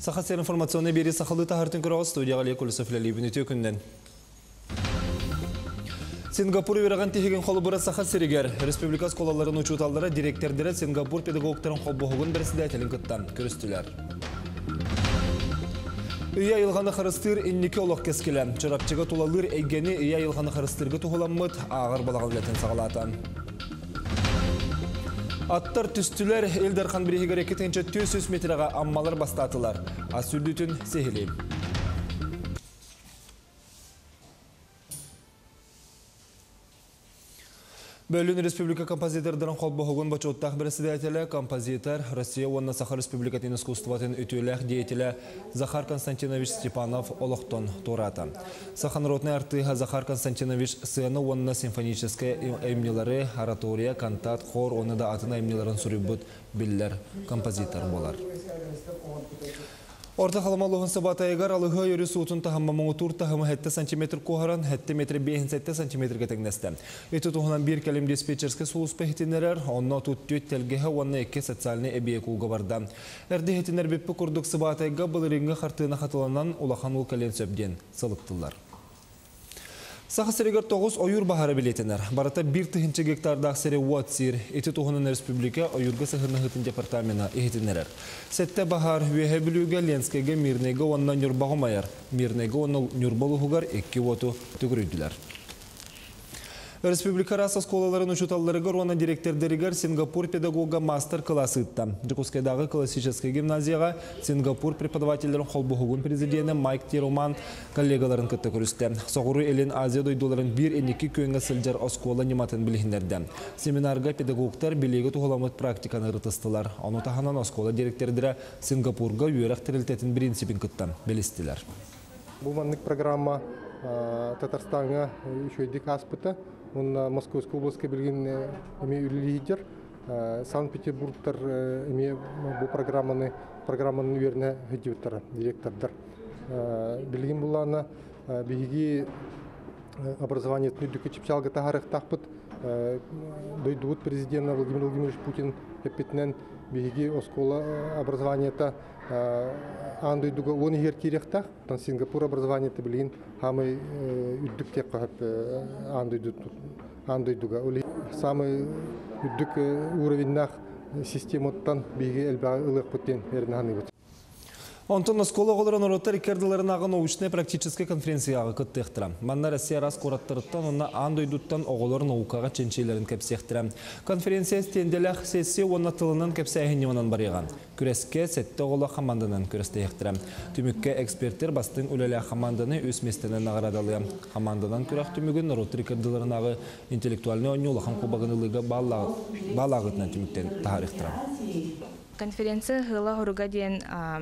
Сахасер информационный бери сахалы тахартын көрі студияға ле күлісіфлелі бүніте күнден. Сингапур вераған тегеген қолы бұра Сахасерігер. Республика сколаларын учуталдары директордері Сингапур педагогтарын қолбоғығын бірсіде әтелін күттан көрістілер. Үйе айылғаны қырыстыр иннеке олық кескелі. Чырапчыға тулалыр әйгені үйе айылғаны қырыстырғы тұғыламыд ағыр балағын білетін сағалатан. Аттар түстілер елдерхан бірігер 200 метрға аммалар бастатылар. Асүлдүтін сехілейм. Бөлін республика композитордарын қолбоғығын бачоттақ бірісі дәйтелі композитор Россия онна Сахар Республикатын искусстватын өтілік дейтелі Захар Константинович Степанов олықтон турата. Саханротный артыға Захар Константинович сыны онна симфоническая әймнелері, оратория, кантат, хор, оны да атын әймнелерін сүрібіт білдер композитор болар. Орта қаламалығын сабатайығар алығы өрі суытын тахаммамыңы тур тахымы 7 см қоғаран, 7 метр 5 см тәңнесті. Еті тұғынан бір кәлім диспетчерске сұлыс пәхетінерер, онына тұттүйт тәлгеға онына екі социалны әбейек ұлға барда. Әрді хетінер беппі күрдік сабатайға бұлырыңғы қартығына қатыланан улахан ұл кәлен сөбден сылықтылар. Сахасерегер 9 ойыр бағары білетінер. Барата 1 гектарда ақсері Уатсир, еті тұғынан республика ойырғы сығырны ғытын департамена ехетінерер. Сәтті бағар өйе білуге Ленскеге мирнегі онынан нүрбағымайар. Мирнегі онын нүрбалығығар 2 оту түгірүйділер. Республика раса сколаларын учуталларыгар оны директордерігер Сингапур педагога мастер классы ытта. Джекускайдағы классический гимназияға Сингапур преподавателерін қолбұғығын президенті Майк Тируман коллегаларын күтті көрісті. Соғыры елін Азия дойдоларын бір енекі күйінгі сылжар оскола нематын білігіндерді. Семинарға педагогтар білегі тұғыламыд практиканы рытыстылар. Оны таханан оскола директордері Сингапурға үйерақ тірілтетін принципін күттен білістілер. Бұл манлык программа Татарстанға үшөйдік аспыты. Он Московской области билген имею лидер. Санкт-Петербургтар имею программаны верне директордар. Билген булана биги образование тнудюк чипчалга тахарых тахпыт. Дойдут президент Владимир Владимирович Путин пепетнен биги оскола образование-то андойдуга он егер керектах, там Сингапур образование-то билген хамы үддік тек қағат андойдуга. Самый үддік уровеннах систематтан биги әлбағы ылық бұттен әрін ханы бұт. Онтон оскола оларын ороттар икерділерін ағын оучная практическая конференцияға күттіқтіра. Манна Россия рас кораттырыттан, онна андойдуттан оғыларын оуқаға ченчейлерін кәпсектіра. Конференция стенделях сессия онна тылынан кәпсәйгін онан барыған. Күреске сәтті оғыла қамандынан күрестіқтіра. Түмікке эксперттер бастың үлелі қаманданы өз местенен ағырадалы. Қамандадан күрақ түмігін ороттар икерділерін ағы интеллектуальны оңы олақан қобағынылыға балағытынан түміктен тағарықтыра. Конференция ғыла ғырға дейін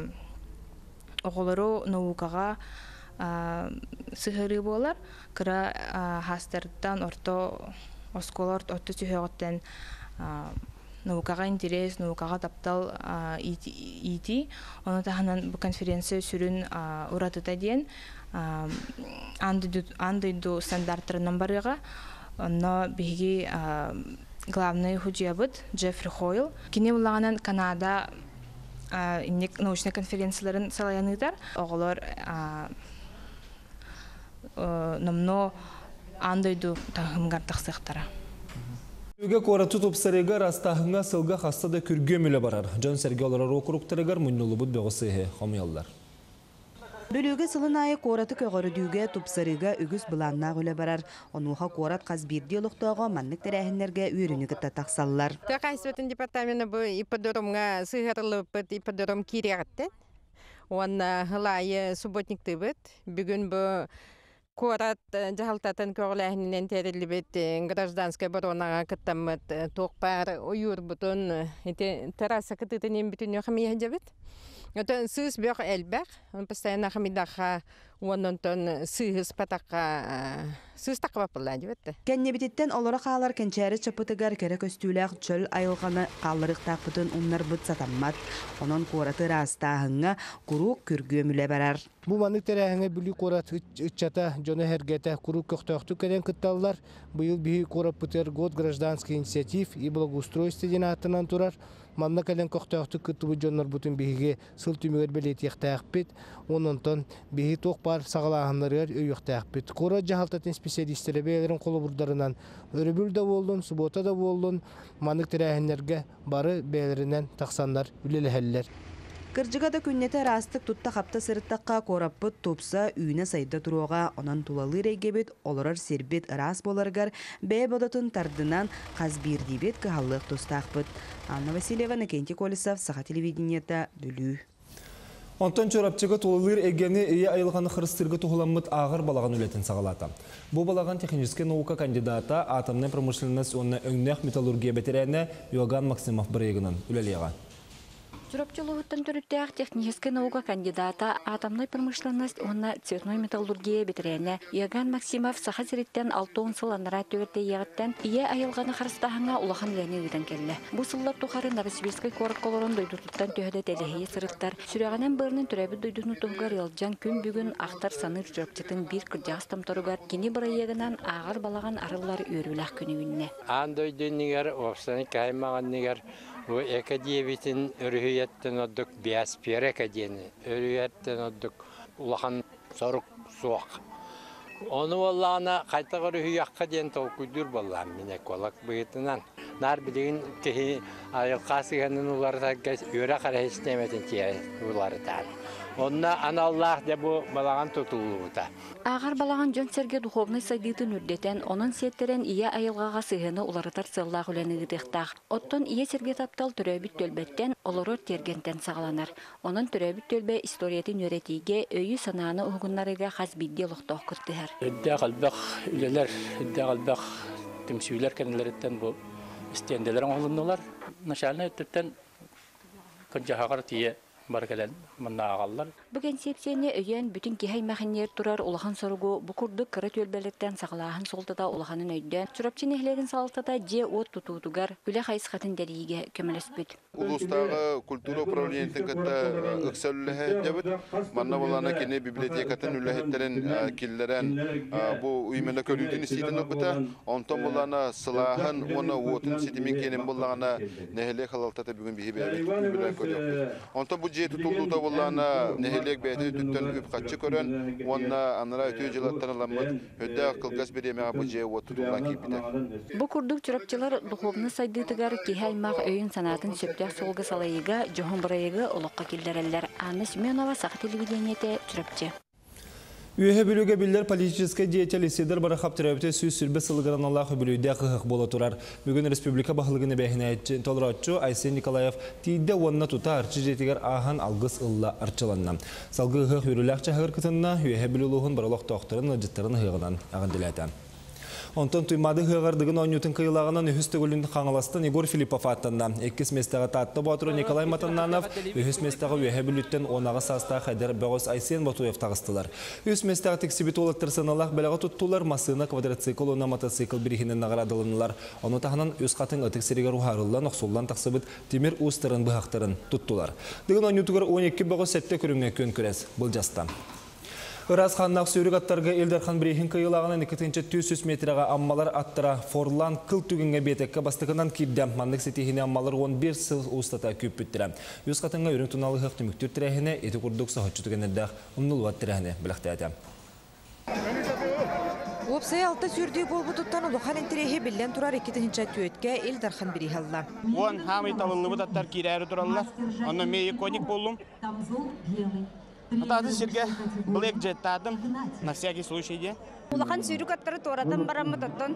оғылыру наукаға сығыры болар. Кыра хастардан орто осколар орто сүйеғаттен наукаға интерес, наукаға таптал ити. Оны тағынан бұл конференция сүрін ұратыта дейін андыйду стандарттарынан барыға. Оны бігі главный худжиябыд Джеффри Хойл. Кене бұлағынан Канада научный конференцияларын салаяныдар. Оғылар намно андойду тағымғар тақсықтара. Үге қораты тұпсарыға растағыңа сылға қастада күрге мүлі барар. Жан Сергей олар оқырықтарығар мұннылы бұд бөғысығы қомиялдар. Бөлігі сылын айы қораты көғірі дүйге тұпсарыға үгіз бұланнақ өлі барар. Онуға қорат қазберді олықтауға маннық тәрәхінлерге үйріні күтті тақсалылар. Тәқайсветін департаменті бұл ипподорумға сығырылып бұд ипподорум кереғітті. Оны ғылайы субботникті бұд. Бүгін бұл қорат жағалтатын көғіләхінен тәрілі бұд гражданская баронаға күттамыд тоқпар ойыр бұтын терраса күттітінен бүтін өқімейе жабыд. Это сыз бер эльбер, он постоянно хамидаха, он сыз патака, сыз таква палладивет. Кеннебитеттен олора қалар кенчәрі чапытыгар керек өстүләк чөл айылғаны қалырық тақпытын умнар бұд сатаммат. Онын қораты растағыңа құруқ күргі мүлі барар. Бұл маңы тәрәхіңе бүлі қорат үтчата жоны әргеті құруқ көқтөқту кәден күтталылар. Бұйыл бейі қорап бұтер год гражданский инициатив и благоустройство ден аттынан тұрар. манна кален көктөктү кытыбы жоннор бутун биһиге сыл түмөгөр белетиектээкпит ононтон биһи туох бар сагалааханнарыгар өйөктээкпит кура жахалтатын специалисттери бээлерин колу бурдарынан өрүбүл да болдун суббота да болдун манык тирээхиннерге бары бээлеринен таксаннар үлелехеллер. Кыржыга да күннете растык тутта хапта сырыттакка кораппыт топса үйне сайда туруга онан тулалы рейгебит олорар сербит рас боларгар бээ бодотун тардынан казбир дибет кахаллык тустакпыт. Анна Васильева, Накенти Колесов, Саха телевидениета, Дүлүү. Онтон чорапчыга тулалыр эгени ие айылғаны хырыстырғы тухуламмыт ағыр балаған үлетін сағалата. Бұл балаған технический наука кандидата атомный промышленность онна өңнәқ металлургия бетерәне Йоган Максимов бірегінін үлелеға. Чурапчылыгыттан төрүттәк техническая наука кандидата атомной промышленность онна цветной металлургия бетерәне Йоган Максимов Саха сириттен 6 сыл анара төгетте ягыттан ие айылғаны хырыстахыңа улахан ләне үден келді. Бу сыллар тухары Новосибирскай коракколорон дойдутуттан төһөдө телехие сырыттар. Сүрәгәнән бырнын төрәбит дойдутну тугар ялжан күн бүгүн ахтар саныр чурапчытын бир кырҗастам торугар кини бырайыгынан агыр балаган арыллар өрүләк күнүгүнне. Андойдыннигер опсаны каймаганнигер bu ekadiyevitin örüyetten olduk biaspir ekadiyeni örüyetten olduk ulahan soruk soğuk. Onu vallana kayta örüyakka diyen tavkudur ballan minek olak bıyıtınan. Nar bilgin ki ayılkasıganın uları da öre kara hiç demetin ki uları da. Onunla anallah de bu balağın tutuluğu da. Ağar balağın Jön Serge Духовный сайдытын үрдетен, onun сеттерен ие айылғаға сыйыны уларытар сыллақ үләні гыдықтақ. Оттон ие Серге таптал түрәбіт төлбеттен, олорор тергентен сағаланар. Onun түрәбіт төлбе историятын өретиге, өйі сананы ұғынларыға қазбидде лұқтақ күрттігер. Үдді қалбақ үлелер, үдді қалбақ тімсүйлер кәнелереттен бұл істенделерін олынылар. Нашалына өттіптен күнжағағар тие баркелен мына агаллар. Бүгін сепсене өйен бүтін кехай мәхінер тұрар улахан соргу бұқұрды кыры төлбеліктен сағылағын солтыда улаханын өйден. Чурапчын эхлерін салтыда же от тұтудығар үлі қайсықатын дәлиге көміліспіт. Улустағы культура управлениетін кітті ұқсал үліхе дебіт. Манна болана кені библиотекатын үліхеттерін келдерін бұл үймені көлудің істейтін ұқпыта. Онтан болана сылағын, оны отын сетімен кенен болағына нәхеле қалалтаты бүгін бейі бәйбет. Tutulduğu bolana nehelek beyde tütten üp kaçı körön onna anara ötü jılattan alamıt hödde kılgas bereme bu je o tutulan kipide. Bu kurduk çırapçılar Духовный сайдытыгар кихаймак өйүн санатын сөптәк солгы салайыга жохон бырайыгы олоққа келдерелер. Анна Семенова, Саха телевидениете, чырапчы. Üye bölüge biller политический деятель Исидор Барахап терапевте süs sürbe sılgıran Allah'ı bölüde qıhıq bola turar. Bugün Respublika Bahılığını bəhine tolratçı Aysen Nikolayev tiyde onna tuta arçı jetigar ahan algыс ılla arçılanna. Salgı qıhıq yürüləkçə hıqır kıtınna üye bölüğün baralıq toqtırın ıcıttırın hığınan ağındilatan. Ondan tuymadı hığırdığın onyutun kıyılağından ühüstü gülün қаңыластан Igor Filipov attında. Ekkis mestağı tatlı batırı Nikolay Matannanov ühüs mestağı üye bülütten onağı sastağ Xader Bağız Aysen Batuyev tağıstılar. Ühüs mestağı teksibit olaktırsanalaq belağı tuttular masına kvadratsikl ona mototsikl birihinin nağıradılınlar. Onu tağınan üs qatın ötekseriga ruharıllan oqsullan taqsıbıt Timir Ustarin bıhaqtırın tuttular. Dığın onyutugar 12 Bağız sette körünge kön körez. Бұл жаста. Iraz xannaq sürük attarga Eldarxan Breyhin kıyılağına 200 metrega ammalar attıra Forlan kıl tügünge betekka bastıkından kibdem. Mandık setihine ammalar 11 sıl ustata küp büttüre. Yüz katınga ürün tunalı hıq tümüktür tirehine eti kurduk sahatçı tügenerdağ umnulvat tirehine bilaqtayatı. Opsay altta sürdüğü bol bututtan uluqan enterehi billen turar 2. tüetke Eldarxan Breyhalla. On hamı tavalını butattar kirayı durallar. Onu meyi konik bollum. Atады жерге блэк жеттадым на всякий случай де. Улахан сүйрік аттары торатан барамыд оттон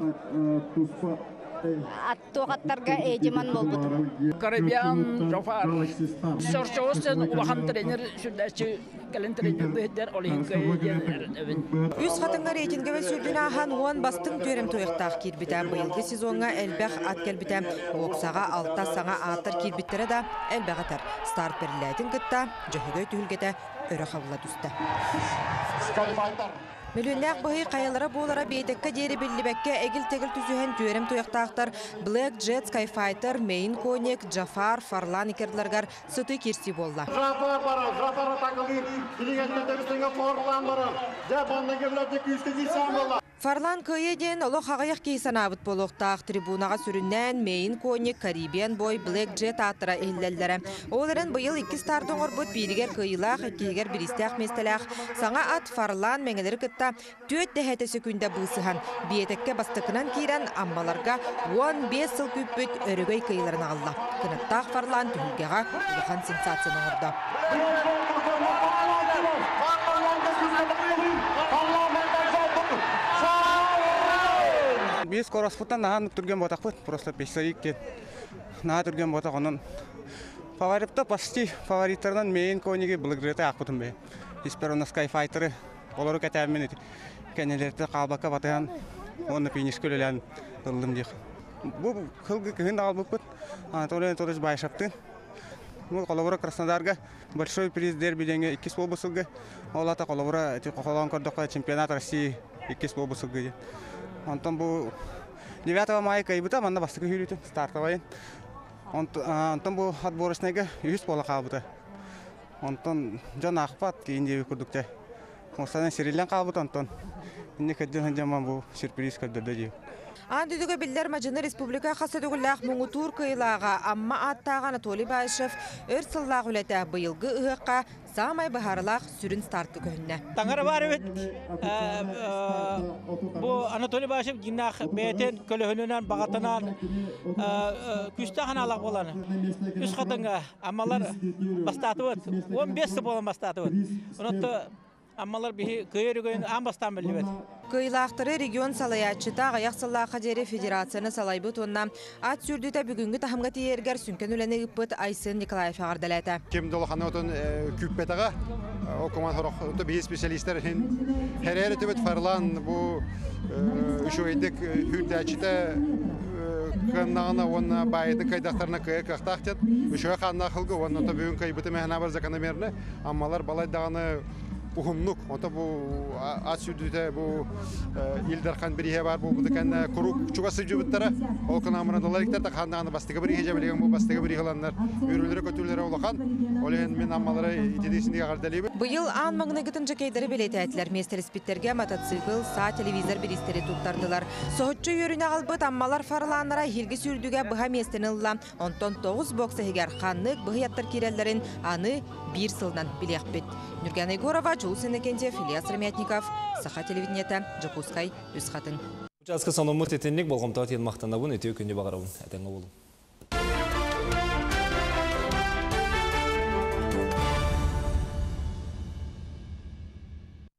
аттоғаттарға эжеман болбуду. Карибиан, Жофар, сорчоостен улахан тренер сүрдәчі кәлін тренер бүйдер олихинка еженер. Үз қатынға рейтингі сүрдін ахан оған бастың төрем тойықтақ кирбітен бұйылғы сезонға әлбәқ ат кәлбітен оқсаға алта саңа аттар кирбіттері да әлбәқ атар. Старт беріләйтін күтті жөхігі түйілгеті өрі қабыла түсті. Мөлүннәк бұхи қайалара болара бейтекке дері білібәкке әгіл тегіл түзуhen түрем тұяқтақтар Black Jet, Skyfighter, Main Konik, Jafar, Farlan икерділергер сұты керсі болла. Jafar бары, Jafar атақылы, илігенде дөрістіңі Farlan бары, Жапонның кебіләді күсті дейсен болла. Фарлан кыйеден олох хагаяк кейсанабыт болохтаах трибунаға сүрүннән Main Konik Caribbean Boy Black Jet атыра эһиллелләре. Оларын быйыл 2 стардың орбут биригер кыйылах, икигер биристәк местеләх. Саңа ат Фарлан меңелер кытта 4 дәһәте секундда бысыхан. Биетекке бастыкынан кирен аммаларга 15 сыл күппүт өрөгөй кыйыларын алла. Кынаттаах Фарлан түлгәгә улахан сенсацияны орда. Biz korosputan nahan turgen botak put, просто песарик кет. Наha turgen botak onun. Фаворитта почти фавориттардан Main Konik'e Black акпытым бе. Исперона Skyfighter олары кәтәмен кәнелерді қалбаққа батыған, оны финиш көлелән ылдым дейік. Бұл қылғы күйін алып бұт, Анатолий Анатольевич Байшаптың. Бұл қолабыра Краснодарға большой приз дербиденге 2 бол бұсылғы. Олата қолабыра қолан көрдіққа чемпионат России 2 бол бұсылғы. Онтан бұл 9 мая кайбыта, манна бастықы хүйлетін стартовайын. Онтан бұл отборочныйға 100 бола қалбыта. Онтан жан ақпат кейіндегі күрдікте. Осыдан серилен қалбыта онтан. Инне кәдден жаман бұл сюрприз кәддеді дейіп. Андыдығы білдер мажыны республика қасы дүгілләқ мұңытур кыйлаға амма аттағы Анатолий Байшев өр сыллақ үләті бұйылғы ұғыққа самай бұхарылақ сүрін старты көніне. Таңары бар өт. Бұл Анатолий Байшев гимнақ бәйтен көлігінінен бағатынан күшті қаналақ боланы. Үш қатынға аммалар бастаты өт. 15 болан бастаты өт. Аммалар бихи кыйрыгын амбастан билбет. Кыйлақтыры регион салаятчыта аяқ сыллаққа жері федерацияны салайбыт онна ат сүрдіті бүгінгі тахымға тиергер сүнкен үләні үппіт Айсын Николаев ағардалайты. Кем долақаны отын күппетіға, о команд хорық бей специалистер әрәрі төбет Фарлан бұл үш ойдық хүрдәчіті қаннағына оны байыдың қайдақтарына күйе қақтақтет. Үш ой қанна қылғы, оны бүгін қайбыты мәхіна бар закономерні, аммалар балайдағаны Ухумнук, онта бу ат сүрдүтө бу илдерхан бирие бар бу декан курук чугасы жубуттара ол канамына долариктер да хандаганы бастыгы бирие жабылган бу бастыгы бирие кыландар үрүлөрө көтүлөрө улахан олен мен аммалары итедисиндеге кардалыбы. Быйыл ан магнагытын жакейдери белетәтләр местер спиттерге мотоцикл, са телевизор биристери туттардылар. Сохотчу йөрүнө албыт аммалар Фарланнара хилги сүрдүгө быха местенилла. Онтон 9 бокса хигер ханнык быяттар киреллерин аны 1 сылдан билекпет. Нурган Егорова, Жул Сенекентьев, Ильяс Рамятников, Саха телевидениета, Жакускай, Үсхатын. Участка саномы тетенлік болғымтау тен мақтанда бұн өте өкінде бағарауын әтенгі болу.